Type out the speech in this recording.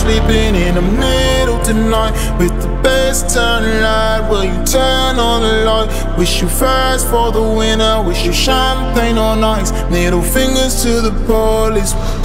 sleeping in the middle tonight with the best turn light. Will you turn on the light? Wish you fast for the winner, wish you champagne on ice. Middle fingers to the police.